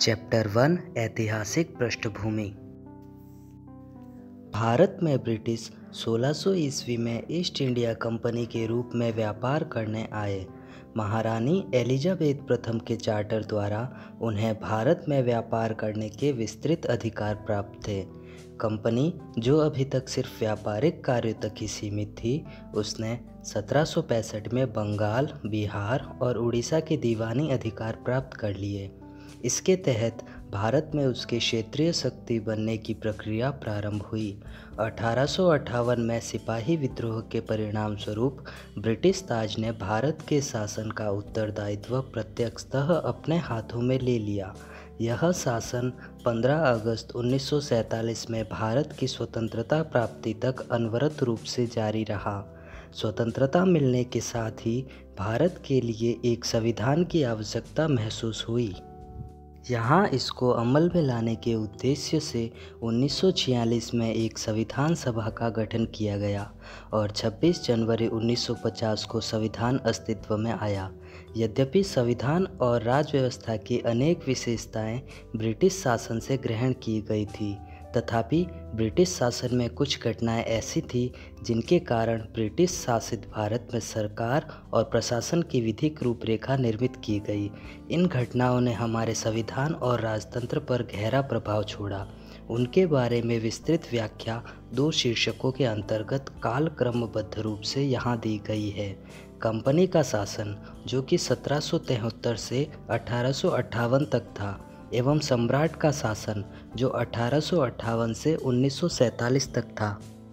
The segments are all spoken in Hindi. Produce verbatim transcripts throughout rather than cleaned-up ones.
चैप्टर वन ऐतिहासिक पृष्ठभूमि। भारत में ब्रिटिश सोलह सौ ईस्वी में ईस्ट इंडिया कंपनी के रूप में व्यापार करने आए। महारानी एलिजाबेथ प्रथम के चार्टर द्वारा उन्हें भारत में व्यापार करने के विस्तृत अधिकार प्राप्त थे। कंपनी, जो अभी तक सिर्फ व्यापारिक कार्यों तक ही सीमित थी, उसने सत्रह सौ पैंसठ में बंगाल, बिहार और उड़ीसा के दीवानी अधिकार प्राप्त कर लिए। इसके तहत भारत में उसके क्षेत्रीय शक्ति बनने की प्रक्रिया प्रारंभ हुई। अठारह सौ अट्ठावन में सिपाही विद्रोह के परिणाम स्वरूप ब्रिटिश ताज ने भारत के शासन का उत्तरदायित्व प्रत्यक्षतः अपने हाथों में ले लिया। यह शासन पंद्रह अगस्त उन्नीस सौ सैंतालीस में भारत की स्वतंत्रता प्राप्ति तक अनवरत रूप से जारी रहा। स्वतंत्रता मिलने के साथ ही भारत के लिए एक संविधान की आवश्यकता महसूस हुई। यहाँ इसको अमल में लाने के उद्देश्य से उन्नीस सौ छियालीस में एक संविधान सभा का गठन किया गया और छब्बीस जनवरी उन्नीस सौ पचास को संविधान अस्तित्व में आया। यद्यपि संविधान और राज व्यवस्था की अनेक विशेषताएं ब्रिटिश शासन से ग्रहण की गई थी, तथापि ब्रिटिश शासन में कुछ घटनाएं ऐसी थी जिनके कारण ब्रिटिश शासित भारत में सरकार और प्रशासन की विधिक रूपरेखा निर्मित की गई। इन घटनाओं ने हमारे संविधान और राजतंत्र पर गहरा प्रभाव छोड़ा। उनके बारे में विस्तृत व्याख्या दो शीर्षकों के अंतर्गत कालक्रमबद्ध रूप से यहाँ दी गई है। कंपनी का शासन, जो कि सत्रह सौ तिहत्तर से अठारह सौ अट्ठावन तक था, एवं सम्राट का शासन, जो अठारह सौ अट्ठावन से उन्नीस सौ सैंतालीस तक था।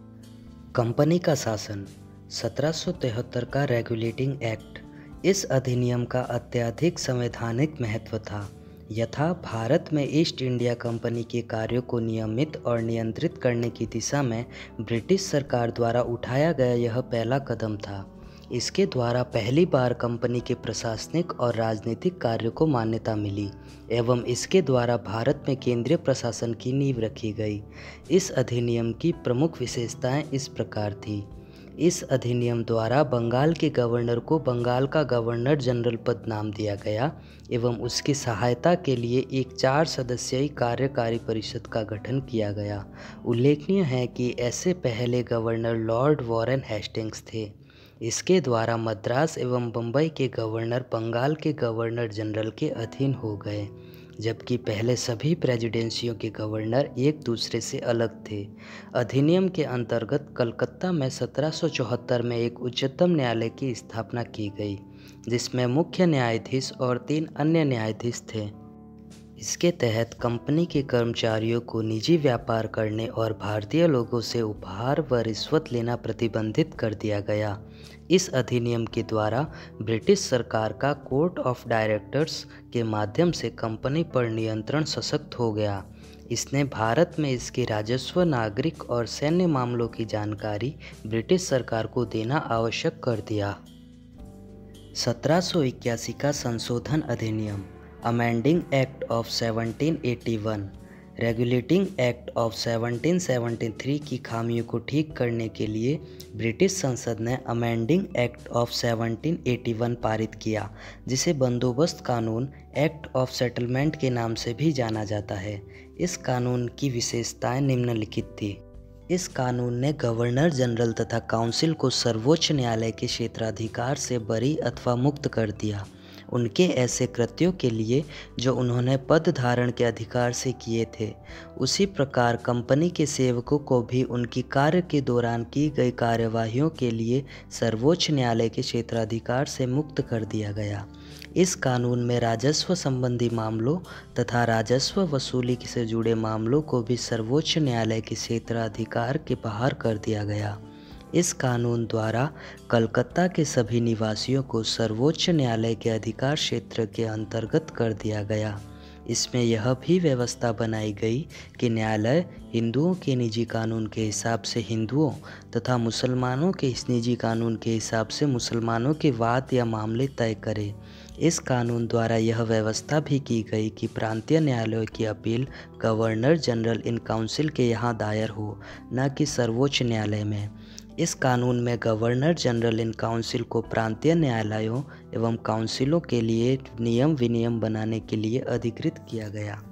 कंपनी का शासन। सत्रह सौ तिहत्तर का रेगुलेटिंग एक्ट। इस अधिनियम का अत्यधिक संवैधानिक महत्व था। यथा भारत में ईस्ट इंडिया कंपनी के कार्यों को नियमित और नियंत्रित करने की दिशा में ब्रिटिश सरकार द्वारा उठाया गया यह पहला कदम था। इसके द्वारा पहली बार कंपनी के प्रशासनिक और राजनीतिक कार्यों को मान्यता मिली एवं इसके द्वारा भारत में केंद्रीय प्रशासन की नींव रखी गई। इस अधिनियम की प्रमुख विशेषताएं इस प्रकार थी। इस अधिनियम द्वारा बंगाल के गवर्नर को बंगाल का गवर्नर जनरल पद नाम दिया गया एवं उसकी सहायता के लिए एक चार सदस्यीय कार्यकारी परिषद का गठन किया गया। उल्लेखनीय है कि ऐसे पहले गवर्नर लॉर्ड वॉरेन हेस्टिंग्स थे। इसके द्वारा मद्रास एवं बम्बई के गवर्नर बंगाल के गवर्नर जनरल के अधीन हो गए, जबकि पहले सभी प्रेसिडेंसियों के गवर्नर एक दूसरे से अलग थे। अधिनियम के अंतर्गत कलकत्ता में सत्रह सौ चौहत्तर में एक उच्चतम न्यायालय की स्थापना की गई, जिसमें मुख्य न्यायाधीश और तीन अन्य न्यायाधीश थे। इसके तहत कंपनी के कर्मचारियों को निजी व्यापार करने और भारतीय लोगों से उपहार व रिश्वत लेना प्रतिबंधित कर दिया गया। इस अधिनियम के द्वारा ब्रिटिश सरकार का कोर्ट ऑफ डायरेक्टर्स के माध्यम से कंपनी पर नियंत्रण सशक्त हो गया। इसने भारत में इसके राजस्व, नागरिक और सैन्य मामलों की जानकारी ब्रिटिश सरकार को देना आवश्यक कर दिया। सत्रह सौ इक्यासी का संशोधन अधिनियम। Amending act of seventeen eighty one. Regulating act of seventeen seventy three की खामियों को ठीक करने के लिए ब्रिटिश संसद ने amending act of seventeen eighty one पारित किया, जिसे बंदोबस्त कानून एक्ट ऑफ सेटलमेंट के नाम से भी जाना जाता है। इस कानून की विशेषताएं निम्नलिखित थी। इस कानून ने गवर्नर जनरल तथा काउंसिल को सर्वोच्च न्यायालय के क्षेत्राधिकार से बरी अथवा मुक्त कर दिया, उनके ऐसे कृत्यों के लिए जो उन्होंने पद धारण के अधिकार से किए थे। उसी प्रकार कंपनी के सेवकों को भी उनकी कार्य के दौरान की गई कार्यवाहियों के लिए सर्वोच्च न्यायालय के क्षेत्राधिकार से मुक्त कर दिया गया। इस कानून में राजस्व संबंधी मामलों तथा राजस्व वसूली से जुड़े मामलों को भी सर्वोच्च न्यायालय के क्षेत्राधिकार के बाहर कर दिया गया। इस कानून द्वारा कलकत्ता के सभी निवासियों को सर्वोच्च न्यायालय के अधिकार क्षेत्र के अंतर्गत कर दिया गया। इसमें यह भी व्यवस्था बनाई गई कि न्यायालय हिंदुओं के निजी कानून के हिसाब से हिंदुओं तथा मुसलमानों के इस निजी कानून के हिसाब से मुसलमानों के वाद या मामले तय करे। इस कानून द्वारा यह व्यवस्था भी की गई कि प्रांतीय न्यायालयों की appeal governor general in council के यहाँ दायर हो, न कि सर्वोच्च न्यायालय में। इस कानून में गवर्नर जनरल इन काउंसिल को प्रांतीय न्यायालयों एवं काउंसिलों के लिए नियम विनियम बनाने के लिए अधिकृत किया गया।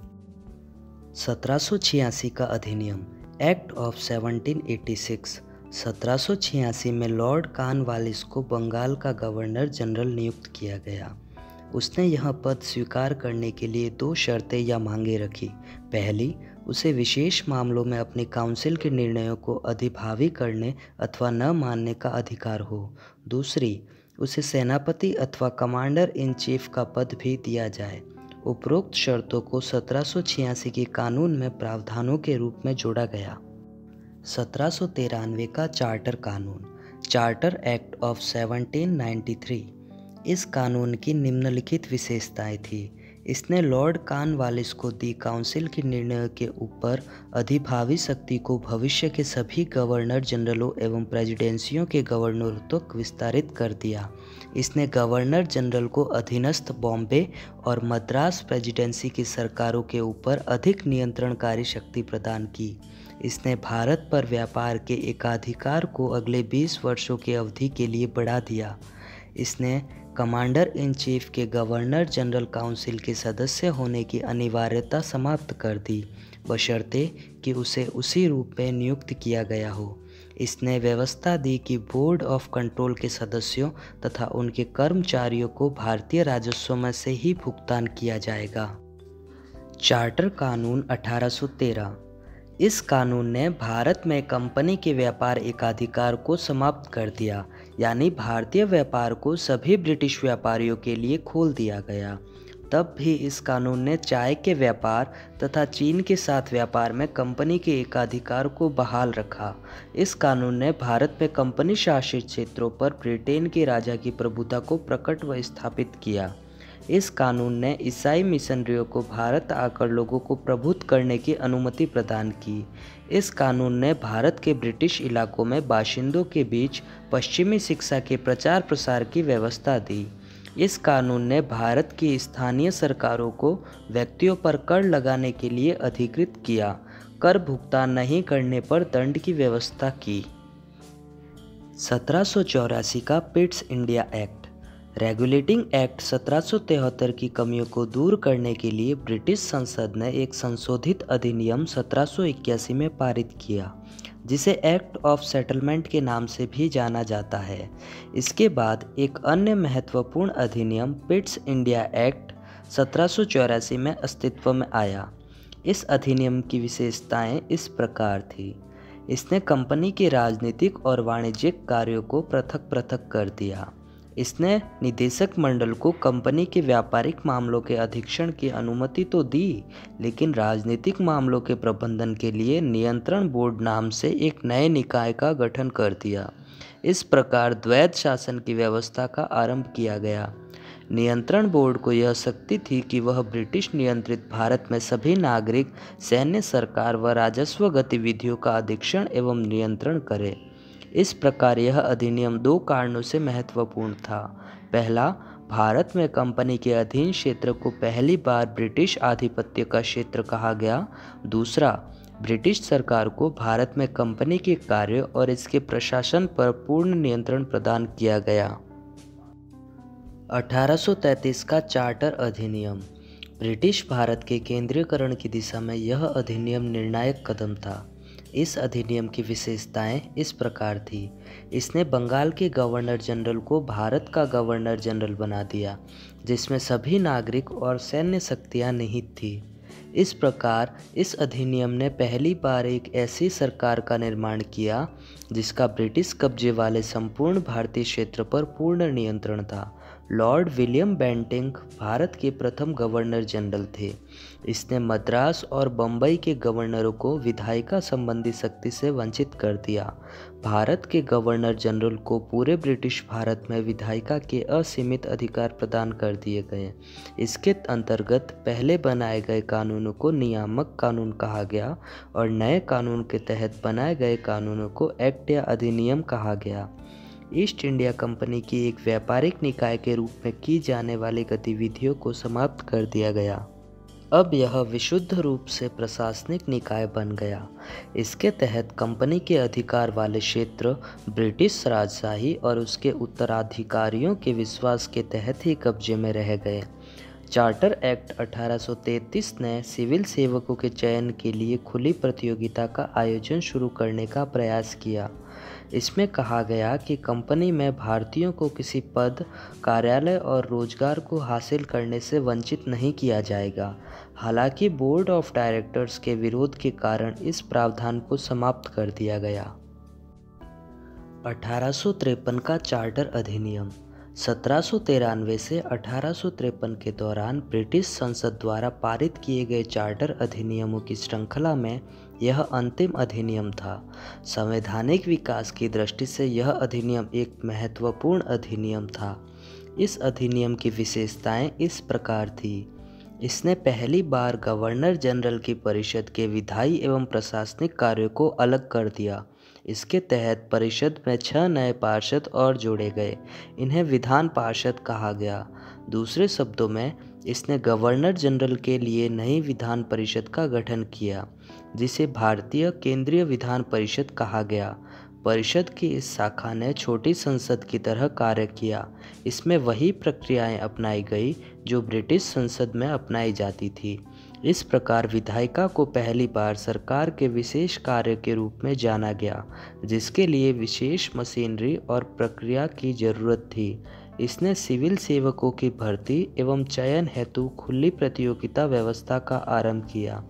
सत्रह सौ छियासी का अधिनियम एक्ट ऑफ सत्रह सौ छियासी। सत्रह सौ छियासी में लॉर्ड कॉर्नवालिस को बंगाल का गवर्नर जनरल नियुक्त किया गया। उसने यह पद स्वीकार करने के लिए दो शर्तें या मांगें रखी। पहली, उसे विशेष मामलों में अपनी काउंसिल के निर्णयों को अधिभावी करने अथवा न मानने का अधिकार हो। दूसरी, उसे सेनापति अथवा कमांडर इन चीफ का पद भी दिया जाए। उपरोक्त शर्तों को सत्रह सौ छियासी के कानून में प्रावधानों के रूप में जोड़ा गया। सत्रह सौ तिरानवे का चार्टर कानून चार्टर एक्ट ऑफ सत्रह सौ तिरानवे। इस कानून की निम्नलिखित विशेषताएं थी। इसने लॉर्ड कॉर्नवालिस को दी काउंसिल के निर्णयों के ऊपर अधिभावी शक्ति को भविष्य के सभी गवर्नर जनरलों एवं प्रेसिडेंसियों के गवर्नरों तक विस्तारित कर दिया। इसने गवर्नर जनरल को अधीनस्थ बॉम्बे और मद्रास प्रेसिडेंसी की सरकारों के ऊपर अधिक नियंत्रणकारी शक्ति प्रदान की। इसने भारत पर व्यापार के एकाधिकार को अगले बीस वर्षों की अवधि के लिए बढ़ा दिया। इसने कमांडर इन चीफ के गवर्नर जनरल काउंसिल के सदस्य होने की अनिवार्यता समाप्त कर दी, बशर्ते कि उसे उसी रूप में नियुक्त किया गया हो। इसने व्यवस्था दी कि बोर्ड ऑफ कंट्रोल के सदस्यों तथा उनके कर्मचारियों को भारतीय राजस्व में से ही भुगतान किया जाएगा। चार्टर कानून अठारह सौ तेरह। इस कानून ने भारत में कंपनी के व्यापार एकाधिकार को समाप्त कर दिया, यानी भारतीय व्यापार को सभी ब्रिटिश व्यापारियों के लिए खोल दिया गया। तब भी इस कानून ने चाय के व्यापार तथा चीन के साथ व्यापार में कंपनी के एकाधिकार को बहाल रखा। इस कानून ने भारत में कंपनी शासित क्षेत्रों पर ब्रिटेन के राजा की प्रभुता को प्रकट व स्थापित किया। इस कानून ने ईसाई मिशनरियों को भारत आकर लोगों को प्रभुत्व करने की अनुमति प्रदान की। इस कानून ने भारत के ब्रिटिश इलाकों में बाशिंदों के बीच पश्चिमी शिक्षा के प्रचार प्रसार की व्यवस्था दी। इस कानून ने भारत की स्थानीय सरकारों को व्यक्तियों पर कर लगाने के लिए अधिकृत किया। कर भुगतान नहीं करने पर दंड की व्यवस्था की। सत्रह सौ चौरासी का Pitt's India act. Regulating act सत्रह सौ तिहत्तर की कमियों को दूर करने के लिए ब्रिटिश संसद ने एक संशोधित अधिनियम सत्रह सौ इक्यासी में पारित किया, जिसे एक्ट ऑफ सेटलमेंट के नाम से भी जाना जाता है। इसके बाद एक अन्य महत्वपूर्ण अधिनियम पिट्स इंडिया एक्ट सत्रह सौ चौरासी में अस्तित्व में आया। इस अधिनियम की विशेषताएं इस प्रकार थी। इसने कंपनी के राजनीतिक और वाणिज्यिक कार्यों को पृथक पृथक कर दिया। इसने निदेशक मंडल को कंपनी के व्यापारिक मामलों के अधीक्षण की अनुमति तो दी, लेकिन राजनीतिक मामलों के प्रबंधन के लिए नियंत्रण बोर्ड नाम से एक नए निकाय का गठन कर दिया। इस प्रकार द्वैध शासन की व्यवस्था का आरंभ किया गया। नियंत्रण बोर्ड को यह शक्ति थी कि वह ब्रिटिश नियंत्रित भारत में सभी नागरिक, सैन्य, सरकार व राजस्व गतिविधियों का अधीक्षण एवं नियंत्रण करे। इस प्रकार यह अधिनियम दो कारणों से महत्वपूर्ण था। पहला, भारत में कंपनी के अधीन क्षेत्र को पहली बार ब्रिटिश आधिपत्य का क्षेत्र कहा गया। दूसरा, ब्रिटिश सरकार को भारत में कंपनी के कार्य और इसके प्रशासन पर पूर्ण नियंत्रण प्रदान किया गया। अठारह सौ तैंतीस का चार्टर अधिनियम। ब्रिटिश भारत के केंद्रीयकरण की दिशा में यह अधिनियम निर्णायक कदम था। इस अधिनियम की विशेषताएं इस प्रकार थी। इसने बंगाल के गवर्नर जनरल को भारत का गवर्नर जनरल बना दिया, जिसमें सभी नागरिक और सैन्य शक्तियां निहित थी। इस प्रकार इस अधिनियम ने पहली बार एक ऐसी सरकार का निर्माण किया जिसका ब्रिटिश कब्जे वाले संपूर्ण भारतीय क्षेत्र पर पूर्ण नियंत्रण था। लॉर्ड विलियम बेंटिंक भारत के प्रथम गवर्नर जनरल थे। इसने मद्रास और बम्बई के गवर्नरों को विधायिका संबंधी शक्ति से वंचित कर दिया। भारत के गवर्नर जनरल को पूरे ब्रिटिश भारत में विधायिका के असीमित अधिकार प्रदान कर दिए गए। इसके अंतर्गत पहले बनाए गए कानूनों को नियामक कानून कहा गया और नए कानून के तहत बनाए गए कानूनों को एक्ट या अधिनियम कहा गया। ईस्ट इंडिया कंपनी की एक व्यापारिक निकाय के रूप में की जाने वाली गतिविधियों को समाप्त कर दिया गया। अब यह विशुद्ध रूप से प्रशासनिक निकाय बन गया। इसके तहत कंपनी के अधिकार वाले क्षेत्र ब्रिटिश राजशाही और उसके उत्तराधिकारियों के विश्वास के तहत ही कब्जे में रह गए। चार्टर एक्ट अठारह सौ तैंतीस ने सिविल सेवकों के चयन के लिए खुली प्रतियोगिता का आयोजन शुरू करने का प्रयास किया। इसमें कहा गया कि कंपनी में भारतीयों को किसी पद, कार्यालय और रोजगार को हासिल करने से वंचित नहीं किया जाएगा। हालांकि बोर्ड ऑफ डायरेक्टर्स के विरोध के कारण इस प्रावधान को समाप्त कर दिया गया। अठारह सौ तिरपन का चार्टर अधिनियम। सत्रह सौ तिरानवे से अठारह सौ तिरपन के दौरान ब्रिटिश संसद द्वारा पारित किए गए चार्टर अधिनियमों की श्रृंखला में यह अंतिम अधिनियम था। संवैधानिक विकास की दृष्टि से यह अधिनियम एक महत्वपूर्ण अधिनियम था। इस अधिनियम की विशेषताएं इस प्रकार थी। इसने पहली बार गवर्नर जनरल की परिषद के विधायी एवं प्रशासनिक कार्यों को अलग कर दिया। इसके तहत परिषद में छह नए पार्षद और जोड़े गए। इन्हें विधान पार्षद कहा गया। दूसरे शब्दों में, इसने गवर्नर जनरल के लिए नई विधान परिषद का गठन किया, जिसे भारतीय केंद्रीय विधान परिषद कहा गया। परिषद की इस शाखा ने छोटी संसद की तरह कार्य किया। इसमें वही प्रक्रियाएं अपनाई गई जो ब्रिटिश संसद में अपनाई जाती थी। इस प्रकार विधायिका को पहली बार सरकार के विशेष कार्य के रूप में जाना गया, जिसके लिए विशेष मशीनरी और प्रक्रिया की जरूरत थी। इसने सिविल सेवकों की भर्ती एवं चयन हेतु खुली प्रतियोगिता व्यवस्था का आरंभ किया।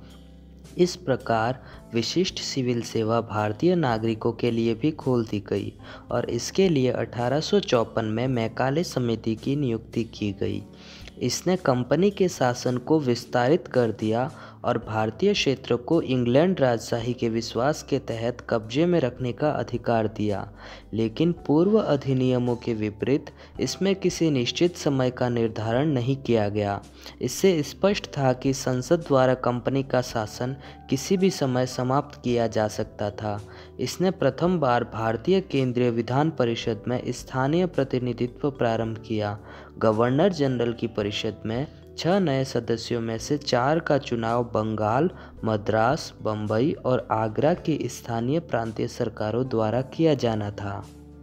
इस प्रकार विशिष्ट सिविल सेवा भारतीय नागरिकों के लिए भी खोल दी गई और इसके लिए अठारह सौ चौपन में मैकाले समिति की नियुक्ति की गई। इसने कंपनी के शासन को विस्तारित कर दिया और भारतीय क्षेत्र को इंग्लैंड राजशाही के विश्वास के तहत कब्जे में रखने का अधिकार दिया। लेकिन पूर्व अधिनियमों के विपरीत इसमें किसी निश्चित समय का निर्धारण नहीं किया गया। इससे स्पष्ट था कि संसद द्वारा कंपनी का शासन किसी भी समय समाप्त किया जा सकता था। इसने प्रथम बार भारतीय केंद्रीय विधान परिषद में स्थानीय प्रतिनिधित्व प्रारंभ किया। गवर्नर जनरल की परिषद में छह नए सदस्यों में से चार का चुनाव बंगाल, मद्रास, बम्बई और आगरा की स्थानीय प्रांतीय सरकारों द्वारा किया जाना था।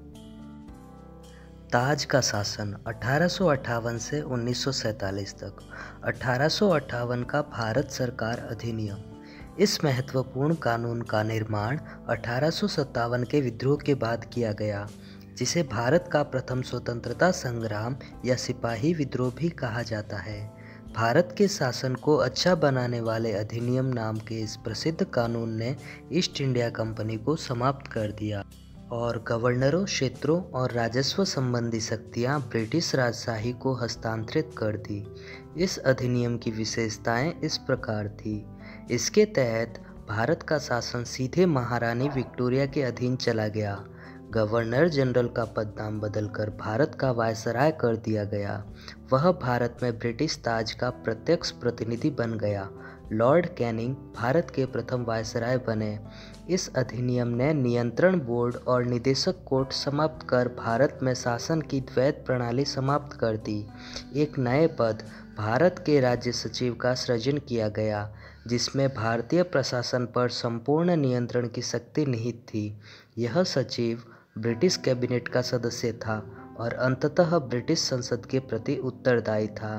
ताज का शासन अठारह सौ अट्ठावन से उन्नीस सौ सैंतालीस तक। अठारह सौ अट्ठावन का भारत सरकार अधिनियम। इस महत्वपूर्ण कानून का निर्माण अठारह सौ सत्तावन के विद्रोह के बाद किया गया, जिसे भारत का प्रथम स्वतंत्रता संग्राम या सिपाही विद्रोह भी कहा जाता है। भारत के शासन को अच्छा बनाने वाले अधिनियम नाम के इस प्रसिद्ध कानून ने ईस्ट इंडिया कंपनी को समाप्त कर दिया और गवर्नरों, क्षेत्रों और राजस्व संबंधी शक्तियां ब्रिटिश राजशाही को हस्तांतरित कर दी। इस अधिनियम की विशेषताएं इस प्रकार थी। इसके तहत भारत का शासन सीधे महारानी विक्टोरिया के अधीन चला गया। गवर्नर जनरल का पदनाम बदलकर भारत का वायसराय कर दिया गया। वह भारत में ब्रिटिश ताज का प्रत्यक्ष प्रतिनिधि बन गया। लॉर्ड कैनिंग भारत के प्रथम वायसराय बने। इस अधिनियम ने नियंत्रण बोर्ड और निदेशक कोर्ट समाप्त कर भारत में शासन की द्वैत प्रणाली समाप्त कर दी। एक नए पद भारत के राज्य सचिव का सृजन किया गया, जिसमें भारतीय प्रशासन पर संपूर्ण नियंत्रण की शक्ति निहित थी। यह सचिव ब्रिटिश कैबिनेट का सदस्य था और अंततः ब्रिटिश संसद के प्रति उत्तरदायी था।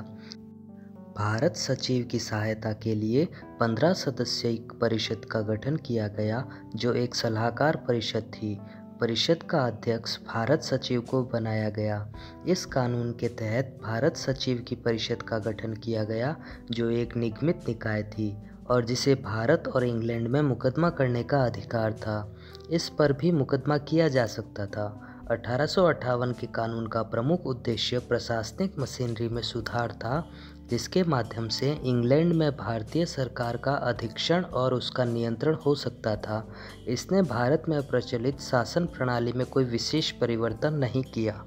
भारत सचिव की सहायता के लिए पंद्रह सदस्यीय परिषद का गठन किया गया, जो एक सलाहकार परिषद थी। परिषद का अध्यक्ष भारत सचिव को बनाया गया। इस कानून के तहत भारत सचिव की परिषद का गठन किया गया, जो एक निगमित निकाय थी और जिसे भारत और इंग्लैंड में मुकदमा करने का अधिकार था। इस पर भी मुकदमा किया जा सकता था। अठारह सौ अट्ठावन के कानून का प्रमुख उद्देश्य प्रशासनिक मशीनरी में सुधार था, जिसके माध्यम से इंग्लैंड में भारतीय सरकार का अधीक्षण और उसका नियंत्रण हो सकता था। इसने भारत में प्रचलित शासन प्रणाली में कोई विशेष परिवर्तन नहीं किया।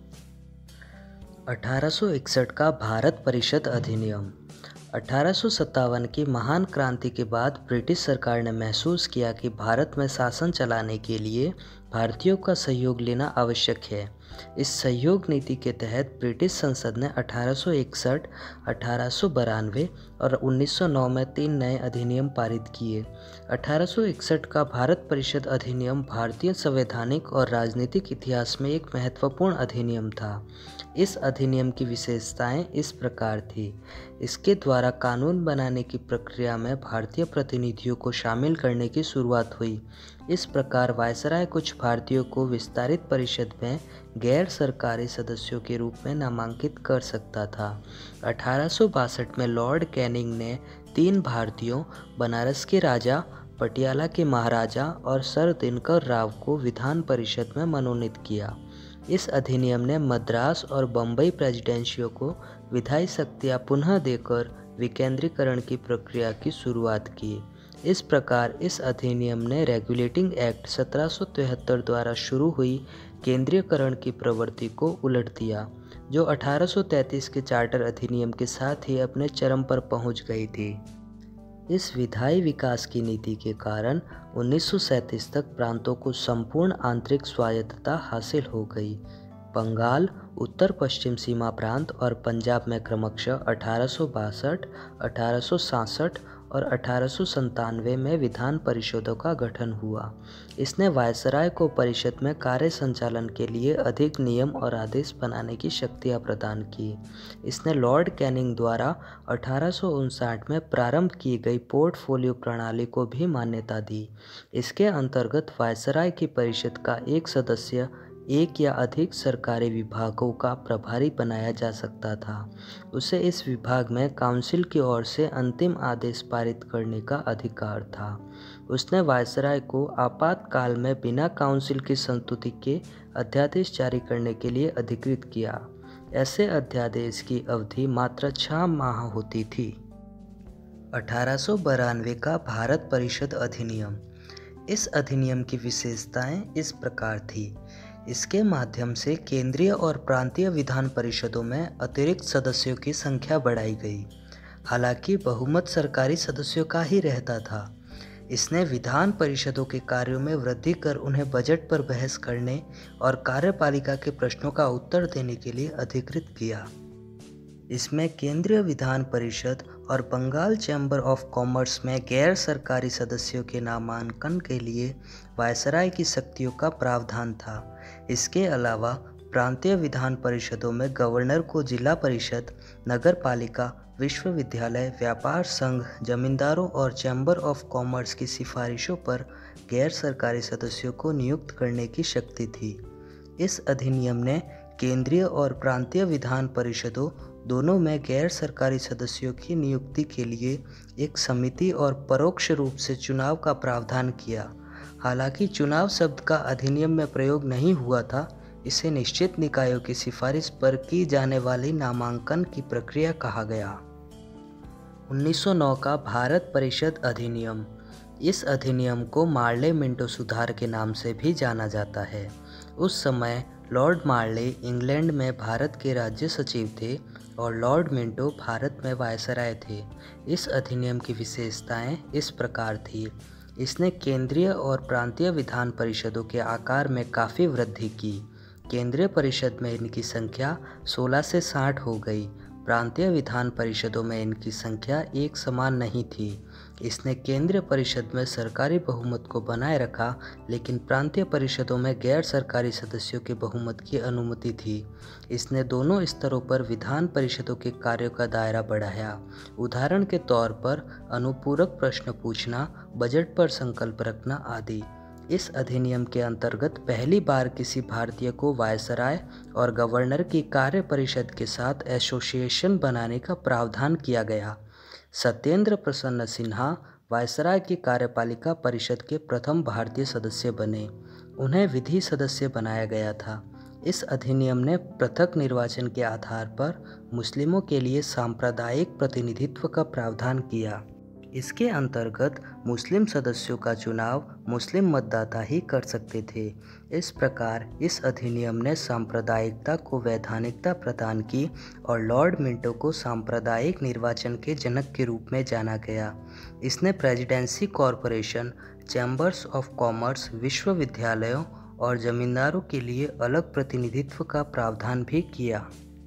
अठारह सौ इकसठ का भारत परिषद अधिनियम। अठारह सौ सत्तावन की महान क्रांति के बाद ब्रिटिश सरकार ने महसूस किया कि भारत में शासन चलाने के लिए भारतीयों का सहयोग लेना आवश्यक है। इस सहयोग नीति के तहत ब्रिटिश संसद ने अठारह सौ इकसठ, अठारह सौ बानवे और उन्नीस सौ नौ में तीन नए अधिनियम पारित किए। अठारह सौ इकसठ का भारत परिषद अधिनियम भारतीय संवैधानिक और राजनीतिक इतिहास में एक महत्वपूर्ण अधिनियम था। इस अधिनियम की विशेषताएं इस प्रकार थी। इसके द्वारा कानून बनाने की प्रक्रिया में भारतीय प्रतिनिधियों को शामिल करने की शुरुआत हुई। इस प्रकार वायसराय कुछ भारतीयों को विस्तारित परिषद में गैर सरकारी सदस्यों के रूप में नामांकित कर सकता था। अठारह सौ बासठ में लॉर्ड कैनिंग ने तीन भारतीयों, बनारस के राजा, पटियाला के महाराजा और सर दिनकर राव को विधान परिषद में मनोनीत किया। इस अधिनियम ने मद्रास और बम्बई प्रेसिडेंसियों को विधायी शक्तियाँ पुनः देकर विकेंद्रीकरण की प्रक्रिया की शुरुआत की। इस प्रकार इस अधिनियम ने रेगुलेटिंग एक्ट सत्रह सौ तिहत्तर द्वारा शुरू हुई केंद्रीयकरण की प्रवृत्ति को उलट दिया, जो अठारह सौ तैंतीस के चार्टर अधिनियम के साथ ही अपने चरम पर पहुंच गई थी। इस विधायी विकास की नीति के कारण उन्नीस सौ सैंतीस तक प्रांतों को संपूर्ण आंतरिक स्वायत्तता हासिल हो गई। बंगाल, उत्तर पश्चिम सीमा प्रांत और पंजाब में क्रमशः अठारह सौ बासठ, अठारह सौ सड़सठ और अठारह सौ संतानवे में विधान परिषदों का गठन हुआ। इसने वायसराय को परिषद में कार्य संचालन के लिए अधिक नियम और आदेश बनाने की शक्तियाँ प्रदान की। इसने लॉर्ड कैनिंग द्वारा अठारह सौ उनसठ में प्रारंभ की गई पोर्टफोलियो प्रणाली को भी मान्यता दी। इसके अंतर्गत वायसराय की परिषद का एक सदस्य एक या अधिक सरकारी विभागों का प्रभारी बनाया जा सकता था। उसे इस विभाग में काउंसिल की ओर से अंतिम आदेश पारित करने का अधिकार था। उसने वायसराय को आपातकाल में बिना काउंसिल की संस्तुति के अध्यादेश जारी करने के लिए अधिकृत किया। ऐसे अध्यादेश की अवधि मात्र छह माह होती थी। अठारह सौ बानवे का भारत परिषद अधिनियम। इस अधिनियम की विशेषताएं इस प्रकार थी। इसके माध्यम से केंद्रीय और प्रांतीय विधान परिषदों में अतिरिक्त सदस्यों की संख्या बढ़ाई गई। हालांकि बहुमत सरकारी सदस्यों का ही रहता था। इसने विधान परिषदों के कार्यों में वृद्धि कर उन्हें बजट पर बहस करने और कार्यपालिका के प्रश्नों का उत्तर देने के लिए अधिकृत किया। इसमें केंद्रीय विधान परिषद और बंगाल चैम्बर ऑफ कॉमर्स में गैर सरकारी सदस्यों के नामांकन के लिए वायसराय की शक्तियों का प्रावधान था। इसके अलावा प्रांतीय विधान परिषदों में गवर्नर को जिला परिषद, नगर पालिका, विश्वविद्यालय, व्यापार संघ, जमींदारों और चैम्बर ऑफ कॉमर्स की सिफारिशों पर गैर सरकारी सदस्यों को नियुक्त करने की शक्ति थी। इस अधिनियम ने केंद्रीय और प्रांतीय विधान परिषदों दोनों में गैर सरकारी सदस्यों की नियुक्ति के लिए एक समिति और परोक्ष रूप से चुनाव का प्रावधान किया। हालांकि चुनाव शब्द का अधिनियम में प्रयोग नहीं हुआ था, इसे निश्चित निकायों की सिफारिश पर की जाने वाली नामांकन की प्रक्रिया कहा गया। उन्नीस सौ नौ का भारत परिषद अधिनियम। इस अधिनियम को मार्ले मिंटो सुधार के नाम से भी जाना जाता है। उस समय लॉर्ड मार्ले इंग्लैंड में भारत के राज्य सचिव थे और लॉर्ड मिंटो भारत में वायसराय थे। इस अधिनियम की विशेषताएं इस प्रकार थी। इसने केंद्रीय और प्रांतीय विधान परिषदों के आकार में काफ़ी वृद्धि की। केंद्रीय परिषद में इनकी संख्या सोलह से साठ हो गई। प्रांतीय विधान परिषदों में इनकी संख्या एक समान नहीं थी। इसने केंद्रीय परिषद में सरकारी बहुमत को बनाए रखा, लेकिन प्रांतीय परिषदों में गैर सरकारी सदस्यों के बहुमत की अनुमति थी। इसने दोनों स्तरों पर विधान परिषदों के कार्यों का दायरा बढ़ाया। उदाहरण के तौर पर अनुपूरक प्रश्न पूछना, बजट पर संकल्प रखना आदि। इस अधिनियम के अंतर्गत पहली बार किसी भारतीय को वायसराय और गवर्नर की कार्य परिषद के साथ एसोसिएशन बनाने का प्रावधान किया गया। सत्येंद्र प्रसन्न सिन्हा वायसराय की कार्यपालिका परिषद के प्रथम भारतीय सदस्य बने। उन्हें विधि सदस्य बनाया गया था। इस अधिनियम ने पृथक निर्वाचन के आधार पर मुस्लिमों के लिए सांप्रदायिक प्रतिनिधित्व का प्रावधान किया। इसके अंतर्गत मुस्लिम सदस्यों का चुनाव मुस्लिम मतदाता ही कर सकते थे। इस प्रकार इस अधिनियम ने सांप्रदायिकता को वैधानिकता प्रदान की और लॉर्ड मिंटो को सांप्रदायिक निर्वाचन के जनक के रूप में जाना गया। इसने presidency corporation, chambers of commerce, विश्वविद्यालयों और जमींदारों के लिए अलग प्रतिनिधित्व का प्रावधान भी किया।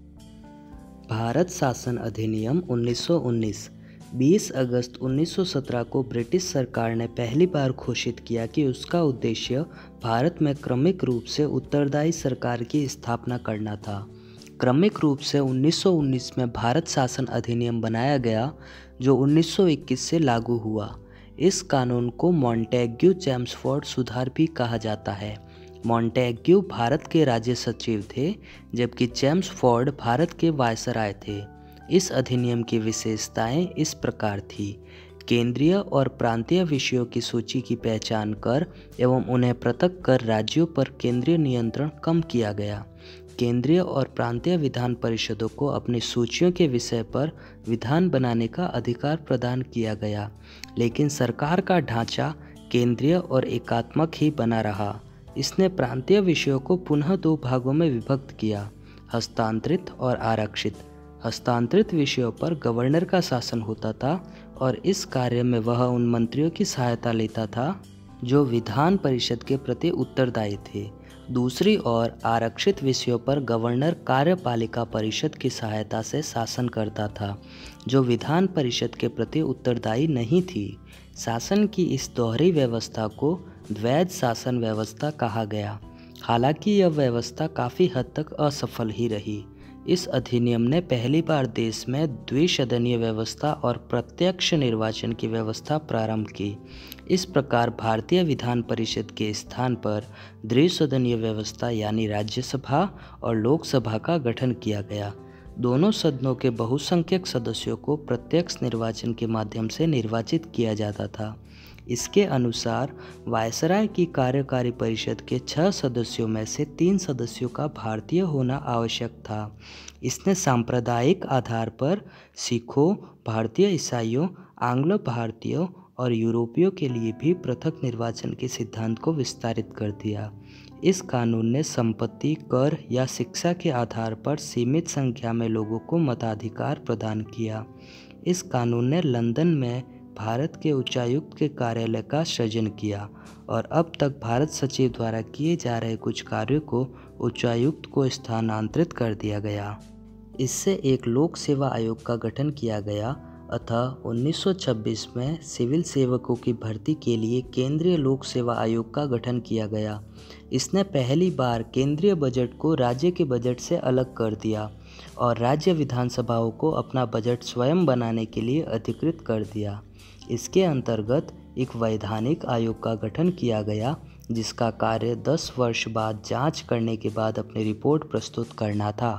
भारत शासन अधिनियम उन्नीस सौ उन्नीस बीस अगस्त उन्नीस सौ सत्रह को ब्रिटिश सरकार ने पहली बार घोषित किया कि उसका उद्देश्य भारत में क्रमिक रूप से उत्तरदायी सरकार की स्थापना करना था। क्रमिक रूप से उन्नीस सौ उन्नीस में भारत शासन अधिनियम बनाया गया, जो उन्नीस सौ इक्कीस से लागू हुआ। इस कानून को मॉन्टेग्यू चेम्सफोर्ड सुधार भी कहा जाता है। मॉन्टेग्यू भारत के राज्य सचिव थे, जबकि चेम्सफोर्ड भारत के वायसराय थे। इस अधिनियम की विशेषताएं इस प्रकार थी। केंद्रीय और प्रांतीय विषयों की सूची की पहचान कर एवं उन्हें पृथक कर राज्यों पर केंद्रीय नियंत्रण कम किया गया। केंद्रीय और प्रांतीय विधान परिषदों को अपनी सूचियों के विषय पर विधान बनाने का अधिकार प्रदान किया गया, लेकिन सरकार का ढांचा केंद्रीय और एकात्मक ही बना रहा। इसने प्रांतीय विषयों को पुनः दो भागों में विभक्त किया, हस्तांतरित और आरक्षित। हस्तांतरित विषयों पर गवर्नर का शासन होता था और इस कार्य में वह उन मंत्रियों की सहायता लेता था जो विधान परिषद के प्रति उत्तरदायी थे। दूसरी ओर आरक्षित विषयों पर गवर्नर कार्यपालिका परिषद की सहायता से शासन करता था, जो विधान परिषद के प्रति उत्तरदायी नहीं थी। शासन की इस दोहरी व्यवस्था को द्वैध शासन व्यवस्था कहा गया। हालांकि यह व्यवस्था काफ़ी हद तक असफल ही रही। इस अधिनियम ने पहली बार देश में द्विसदनीय व्यवस्था और प्रत्यक्ष निर्वाचन की व्यवस्था प्रारंभ की। इस प्रकार भारतीय विधान परिषद के स्थान पर द्विसदनीय व्यवस्था यानी राज्यसभा और लोकसभा का गठन किया गया। दोनों सदनों के बहुसंख्यक सदस्यों को प्रत्यक्ष निर्वाचन के माध्यम से निर्वाचित किया जाता था। इसके अनुसार वायसराय की कार्यकारी परिषद के छह सदस्यों में से तीन सदस्यों का भारतीय होना आवश्यक था। इसने सांप्रदायिक आधार पर सिखों, भारतीय ईसाइयों, आंग्लो भारतीयों और यूरोपियों के लिए भी पृथक निर्वाचन के सिद्धांत को विस्तारित कर दिया। इस कानून ने संपत्ति, कर या शिक्षा के आधार पर सीमित संख्या में लोगों को मताधिकार प्रदान किया। इस कानून ने लंदन में भारत के उच्चायुक्त के कार्यालय का सृजन किया और अब तक भारत सचिव द्वारा किए जा रहे कुछ कार्यों को उच्चायुक्त को स्थानांतरित कर दिया गया। इससे एक लोक सेवा आयोग का गठन किया गया, अतः उन्नीस सौ छब्बीस में सिविल सेवकों की भर्ती के लिए केंद्रीय लोक सेवा आयोग का गठन किया गया। इसने पहली बार केंद्रीय बजट को राज्य के बजट से अलग कर दिया और राज्य विधानसभाओं को अपना बजट स्वयं बनाने के लिए अधिकृत कर दिया। इसके अंतर्गत एक वैधानिक आयोग का गठन किया गया, जिसका कार्य दस वर्ष बाद जांच करने के बाद अपनी रिपोर्ट प्रस्तुत करना था।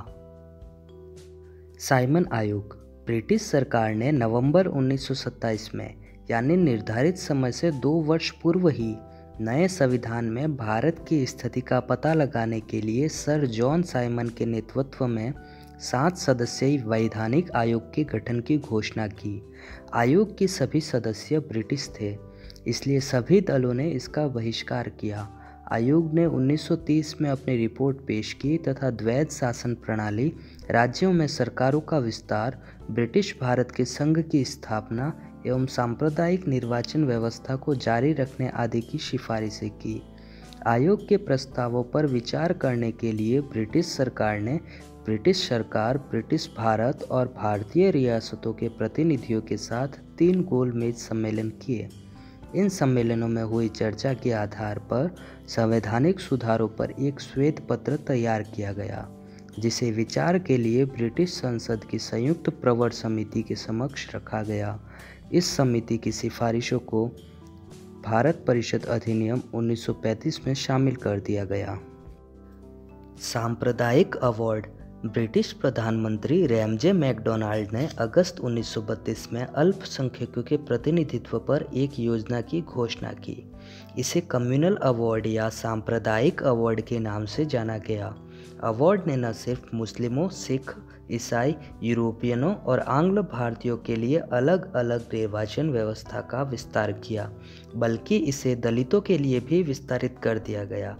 साइमन आयोग। ब्रिटिश सरकार ने नवंबर उन्नीस सौ सत्ताईस में यानी निर्धारित समय से दो वर्ष पूर्व ही नए संविधान में भारत की स्थिति का पता लगाने के लिए सर जॉन साइमन के नेतृत्व में सात सदस्यीय वैधानिक आयोग के गठन की घोषणा की। आयोग के सभी सदस्य ब्रिटिश थे, इसलिए सभी दलों ने इसका बहिष्कार किया। आयोग ने उन्नीस सौ तीस में अपनी रिपोर्ट पेश की तथा द्वैध शासन प्रणाली, राज्यों में सरकारों का विस्तार, ब्रिटिश भारत के संघ की स्थापना एवं सांप्रदायिक निर्वाचन व्यवस्था को जारी रखने आदि की सिफारिशें की। आयोग के प्रस्तावों पर विचार करने के लिए ब्रिटिश सरकार ने ब्रिटिश सरकार, ब्रिटिश भारत और भारतीय रियासतों के प्रतिनिधियों के साथ तीन गोलमेज सम्मेलन किए। इन सम्मेलनों में हुई चर्चा के आधार पर संवैधानिक सुधारों पर एक श्वेत पत्र तैयार किया गया, जिसे विचार के लिए ब्रिटिश संसद की संयुक्त प्रवर समिति के समक्ष रखा गया। इस समिति की सिफारिशों को भारत परिषद अधिनियम उन्नीस सौ पैंतीस में शामिल कर दिया गया। सांप्रदायिक अवार्ड। ब्रिटिश प्रधानमंत्री रैमजे मैकडोनाल्ड ने अगस्त उन्नीस सौ बत्तीस में अल्पसंख्यकों के प्रतिनिधित्व पर एक योजना की घोषणा की। इसे कम्युनल अवार्ड या सांप्रदायिक अवार्ड के नाम से जाना गया। अवार्ड ने न सिर्फ मुस्लिमों, सिख, ईसाई, यूरोपियनों और आंग्ल भारतीयों के लिए अलग अलग निर्वाचन व्यवस्था का विस्तार किया, बल्कि इसे दलितों के लिए भी विस्तारित कर दिया गया।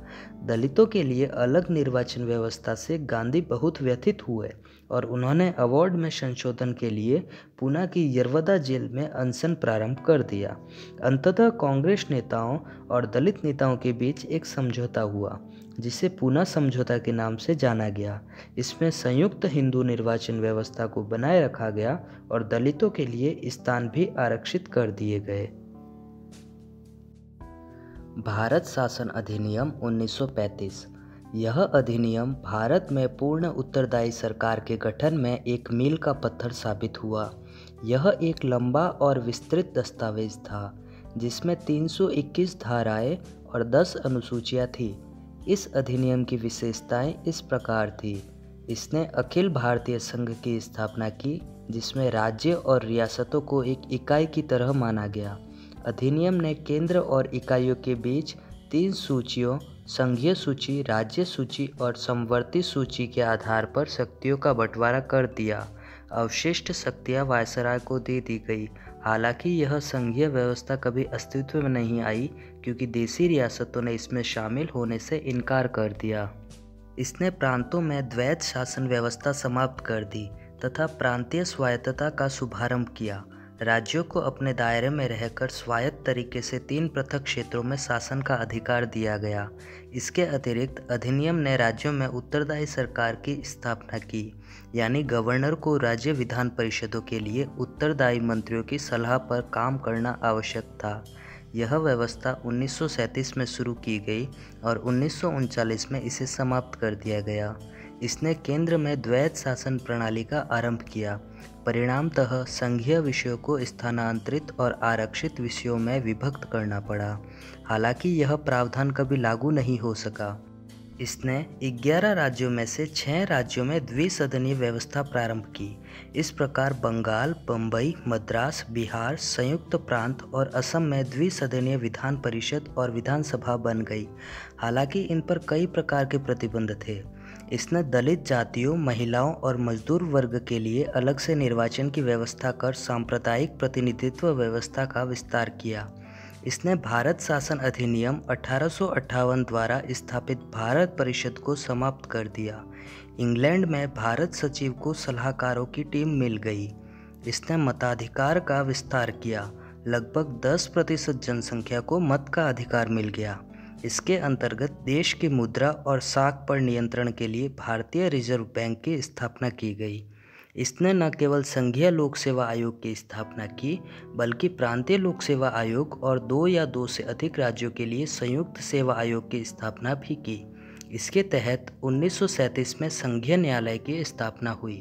दलितों के लिए अलग निर्वाचन व्यवस्था से गांधी बहुत व्यथित हुए और उन्होंने अवार्ड में संशोधन के लिए पूना की यरवदा जेल में अनशन प्रारंभ कर दिया। अंततः कांग्रेस नेताओं और दलित नेताओं के बीच एक समझौता हुआ जिसे पूना समझौता के नाम से जाना गया। इसमें संयुक्त हिंदू निर्वाचन व्यवस्था को बनाए रखा गया और दलितों के लिए स्थान भी आरक्षित कर दिए गए। भारत शासन अधिनियम उन्नीस सौ पैंतीस। यह अधिनियम भारत में पूर्ण उत्तरदायी सरकार के गठन में एक मील का पत्थर साबित हुआ। यह एक लंबा और विस्तृत दस्तावेज था जिसमें तीन सौ इक्कीस धाराएं और दस अनुसूचियां थी। इस अधिनियम की विशेषताएं इस प्रकार थी। इसने अखिल भारतीय संघ की स्थापना की जिसमें राज्य और रियासतों को एक इकाई की तरह माना गया। अधिनियम ने केंद्र और इकाइयों के बीच तीन सूचियों संघीय सूची, राज्य सूची और समवर्ती सूची के आधार पर शक्तियों का बंटवारा कर दिया। अवशिष्ट शक्तियां वायसराय को दे दी गई। हालांकि यह संघीय व्यवस्था कभी अस्तित्व में नहीं आई क्योंकि देशी रियासतों ने इसमें शामिल होने से इनकार कर दिया। इसने प्रांतों में द्वैत शासन व्यवस्था समाप्त कर दी तथा प्रांतीय स्वायत्तता का शुभारंभ किया। राज्यों को अपने दायरे में रहकर स्वायत्त तरीके से तीन पृथक क्षेत्रों में शासन का अधिकार दिया गया। इसके अतिरिक्त अधिनियम ने राज्यों में उत्तरदायी सरकार की स्थापना की, यानी गवर्नर को राज्य विधान परिषदों के लिए उत्तरदायी मंत्रियों की सलाह पर काम करना आवश्यक था। यह व्यवस्था उन्नीस सौ सैंतीस में शुरू की गई और उन्नीस सौ उनचालीस में इसे समाप्त कर दिया गया। इसने केंद्र में द्वैत शासन प्रणाली का आरंभ किया। परिणामतः संघीय विषयों को स्थानांतरित और आरक्षित विषयों में विभक्त करना पड़ा। हालांकि यह प्रावधान कभी लागू नहीं हो सका। इसने ग्यारह राज्यों में से छह राज्यों में द्विसदनीय व्यवस्था प्रारंभ की। इस प्रकार बंगाल, बम्बई, मद्रास, बिहार, संयुक्त प्रांत और असम में द्विसदनीय विधान परिषद और विधानसभा बन गई। हालांकि इन पर कई प्रकार के प्रतिबंध थे। इसने दलित जातियों, महिलाओं और मजदूर वर्ग के लिए अलग से निर्वाचन की व्यवस्था कर सांप्रदायिक प्रतिनिधित्व व्यवस्था का विस्तार किया। इसने भारत शासन अधिनियम अठारह सौ अट्ठावन द्वारा स्थापित भारत परिषद को समाप्त कर दिया। इंग्लैंड में भारत सचिव को सलाहकारों की टीम मिल गई। इसने मताधिकार का विस्तार किया। लगभग दस प्रतिशत जनसंख्या को मत का अधिकार मिल गया। इसके अंतर्गत देश की मुद्रा और साख पर नियंत्रण के लिए भारतीय रिजर्व बैंक की स्थापना की गई। इसने न केवल संघीय लोक सेवा आयोग की स्थापना की बल्कि प्रांतीय लोक सेवा आयोग और दो या दो से अधिक राज्यों के लिए संयुक्त सेवा आयोग की स्थापना भी की। इसके तहत उन्नीस सौ सैंतीस में संघीय न्यायालय की स्थापना हुई।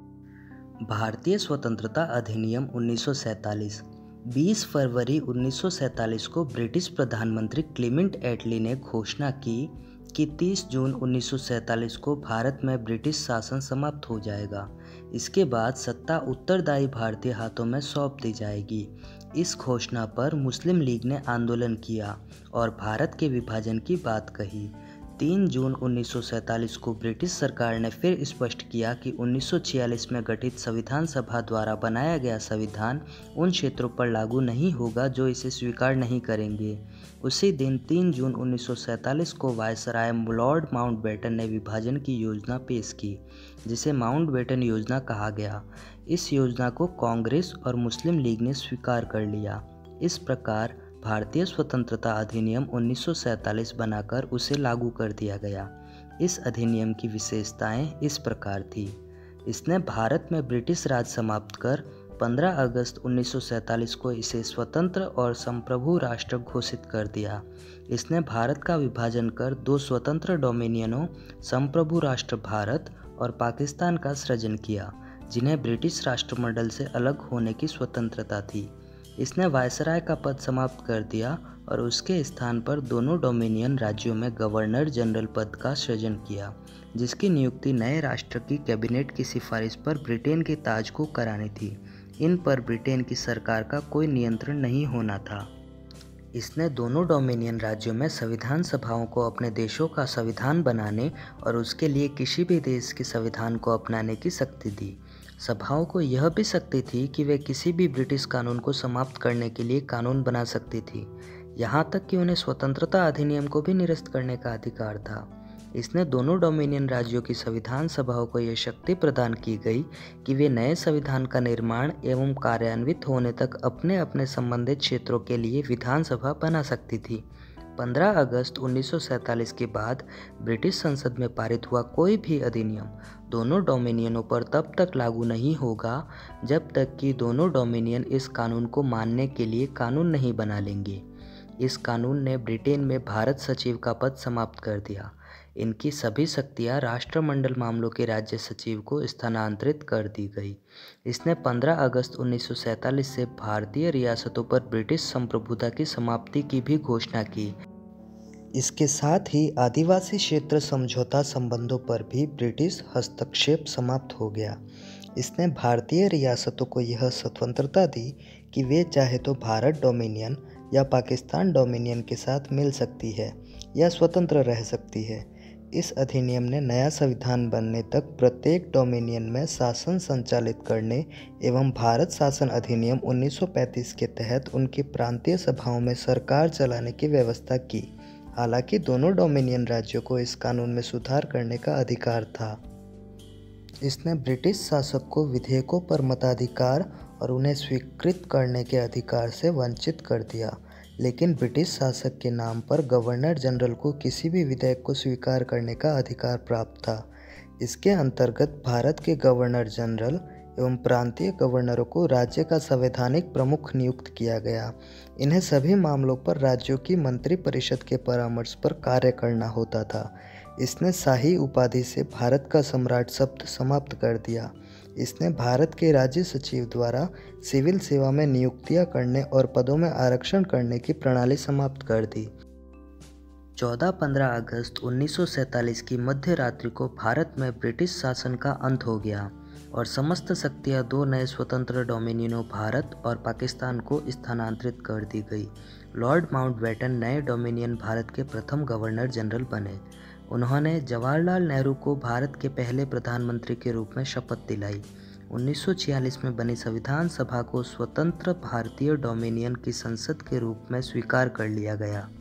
भारतीय स्वतंत्रता अधिनियम उन्नीस सौ सैंतालीस। बीस फरवरी उन्नीस सौ सैंतालीस को ब्रिटिश प्रधानमंत्री क्लेमेंट एटली ने घोषणा की कि तीस जून उन्नीस सौ सैंतालीस को भारत में ब्रिटिश शासन समाप्त हो जाएगा। इसके बाद सत्ता उत्तरदायी भारतीय हाथों में सौंप दी जाएगी। इस घोषणा पर मुस्लिम लीग ने आंदोलन किया और भारत के विभाजन की बात कही। तीन जून उन्नीस सौ सैंतालीस को ब्रिटिश सरकार ने फिर स्पष्ट किया कि उन्नीस सौ छियालीस में गठित संविधान सभा द्वारा बनाया गया संविधान उन क्षेत्रों पर लागू नहीं होगा जो इसे स्वीकार नहीं करेंगे। उसी दिन तीन जून उन्नीस सौ सैंतालीस को वायसराय लॉर्ड माउंटबेटन ने विभाजन की योजना पेश की, जिसे माउंटबेटन योजना कहा गया। इस योजना को कांग्रेस और मुस्लिम लीग ने स्वीकार कर लिया। इस प्रकार भारतीय स्वतंत्रता अधिनियम उन्नीस सौ सैंतालीस बनाकर उसे लागू कर दिया गया। इस अधिनियम की विशेषताएं इस प्रकार थी। इसने भारत में ब्रिटिश राज समाप्त कर पंद्रह अगस्त उन्नीस सौ सैंतालीस को इसे स्वतंत्र और संप्रभु राष्ट्र घोषित कर दिया। इसने भारत का विभाजन कर दो स्वतंत्र डोमिनियनों संप्रभु राष्ट्र भारत और पाकिस्तान का सृजन किया, जिन्हें ब्रिटिश राष्ट्रमंडल से अलग होने की स्वतंत्रता थी। इसने वायसराय का पद समाप्त कर दिया और उसके स्थान पर दोनों डोमिनियन राज्यों में गवर्नर जनरल पद का सृजन किया, जिसकी नियुक्ति नए राष्ट्र की कैबिनेट की सिफारिश पर ब्रिटेन के ताज को करानी थी। इन पर ब्रिटेन की सरकार का कोई नियंत्रण नहीं होना था। इसने दोनों डोमिनियन राज्यों में संविधान सभाओं को अपने देशों का संविधान बनाने और उसके लिए किसी भी देश के संविधान को अपनाने की शक्ति दी। सभाओं को यह भी शक्ति थी कि वे किसी भी ब्रिटिश कानून को समाप्त करने के लिए कानून बना सकती थी। यहाँ तक कि उन्हें स्वतंत्रता अधिनियम को भी निरस्त करने का अधिकार था। इसने दोनों डोमिनियन राज्यों की संविधान सभाओं को यह शक्ति प्रदान की गई कि वे नए संविधान का निर्माण एवं कार्यान्वित होने तक अपने अपने संबंधित क्षेत्रों के लिए विधानसभा बना सकती थी। पंद्रह अगस्त उन्नीस सौ सैंतालीस के बाद ब्रिटिश संसद में पारित हुआ कोई भी अधिनियम दोनों डोमिनियनों पर तब तक लागू नहीं होगा जब तक कि दोनों डोमिनियन इस कानून को मानने के लिए कानून नहीं बना लेंगे। इस कानून ने ब्रिटेन में भारत सचिव का पद समाप्त कर दिया। इनकी सभी शक्तियां राष्ट्रमंडल मामलों के राज्य सचिव को स्थानांतरित कर दी गई। इसने पंद्रह अगस्त उन्नीस सौ सैंतालीस से भारतीय रियासतों पर ब्रिटिश संप्रभुता की समाप्ति की भी घोषणा की। इसके साथ ही आदिवासी क्षेत्र समझौता संबंधों पर भी ब्रिटिश हस्तक्षेप समाप्त हो गया। इसने भारतीय रियासतों को यह स्वतंत्रता दी कि वे चाहे तो भारत डोमिनियन या पाकिस्तान डोमिनियन के साथ मिल सकती है या स्वतंत्र रह सकती है। इस अधिनियम ने नया संविधान बनने तक प्रत्येक डोमिनियन में शासन संचालित करने एवं भारत शासन अधिनियम उन्नीस सौ पैंतीस के तहत उनकी प्रांतीय सभाओं में सरकार चलाने की व्यवस्था की। हालांकि दोनों डोमिनियन राज्यों को इस कानून में सुधार करने का अधिकार था। इसने ब्रिटिश शासक को विधेयकों पर मताधिकार और उन्हें स्वीकृत करने के अधिकार से वंचित कर दिया, लेकिन ब्रिटिश शासक के नाम पर गवर्नर जनरल को किसी भी विधेयक को स्वीकार करने का अधिकार प्राप्त था। इसके अंतर्गत भारत के गवर्नर जनरल एवं प्रांतीय गवर्नरों को राज्य का संवैधानिक प्रमुख नियुक्त किया गया। इन्हें सभी मामलों पर राज्यों की मंत्रिपरिषद के परामर्श पर कार्य करना होता था। इसने शाही उपाधि से भारत का सम्राट शब्द समाप्त कर दिया। इसने भारत के राज्य सचिव द्वारा सिविल सेवा में नियुक्तियां करने और पदों में आरक्षण करने की प्रणाली समाप्त कर दी। चौदह पंद्रह अगस्त उन्नीस सौ सैंतालीस की मध्य रात्रि को भारत में ब्रिटिश शासन का अंत हो गया और समस्त शक्तियां दो नए स्वतंत्र डोमिनियनों भारत और पाकिस्तान को स्थानांतरित कर दी गई। लॉर्ड माउंटबेटन नए डोमिनियन भारत के प्रथम गवर्नर जनरल बने। उन्होंने जवाहरलाल नेहरू को भारत के पहले प्रधानमंत्री के रूप में शपथ दिलाई। उन्नीस सौ छियालीस में बनी संविधान सभा को स्वतंत्र भारतीय डोमिनियन की संसद के रूप में स्वीकार कर लिया गया।